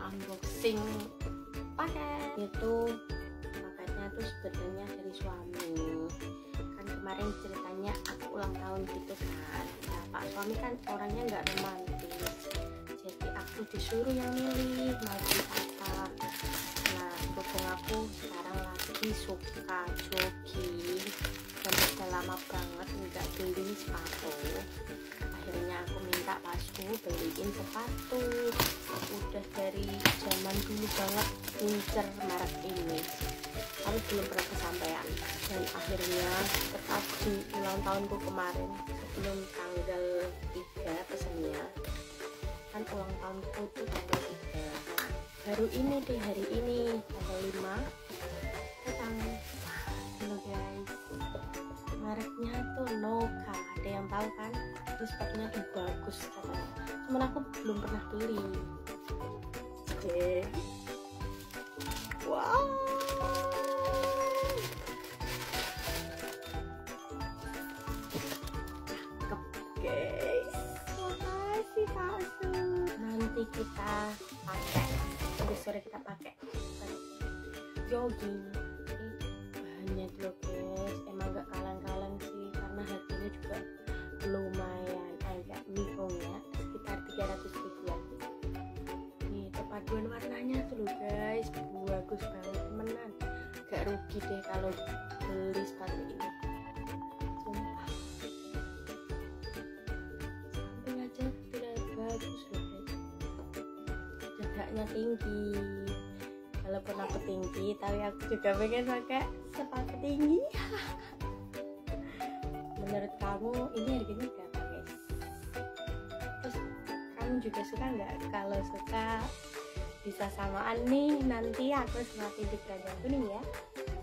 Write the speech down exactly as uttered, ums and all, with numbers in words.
unboxing paket. Itu paketnya tuh sebenarnya dari suami. Kan kemarin ceritanya aku ulang tahun gitu kan. Nah, Pak suami kan orangnya nggak romantis, jadi aku disuruh yang milih mau beli apa. Nah, berhubung aku sekarang lagi suka jogging dan udah lama banget nggak beli sepatu, akhirnya aku minta pasku beliin sepatu. Udah dari zaman dulu banget ngincer merek ini, tapi belum pernah kesampaian. Dan akhirnya tepat di ulang tahunku kemarin, sebelum tanggal tiga pesennya, kan ulang tahunku itu tanggal tiga. Baru ini deh, hari ini tanggal lima datang. Halo guys, mereknya tuh Noka, ada yang tahu kan? Terus sepatunya tuh bagus katanya, cuman aku belum pernah beli. Oke, wow, cakep guys, makasih Pak Su. Nanti kita pakai, nanti sore kita pakai jogging. Bahannya loh guys, emang gak kaleng-kaleng sih, karena harganya juga lumayan agak bingung ya, sekitar tiga ratus ribuan. Nih perpaduan warnanya tuh loh guys, bagus banget temenan, gak rugi deh kalau beli sepatu ini, sumpah. Samping aja tidak bagus loh guys, jaganya tinggi. Walaupun aku tinggi, tapi aku juga pengen pakai sepatu tinggi. Menurut kamu ini harganya berapa guys? Terus kamu juga suka nggak? Kalau suka bisa samaan nih, nanti aku semakin di keranjang kuning ya.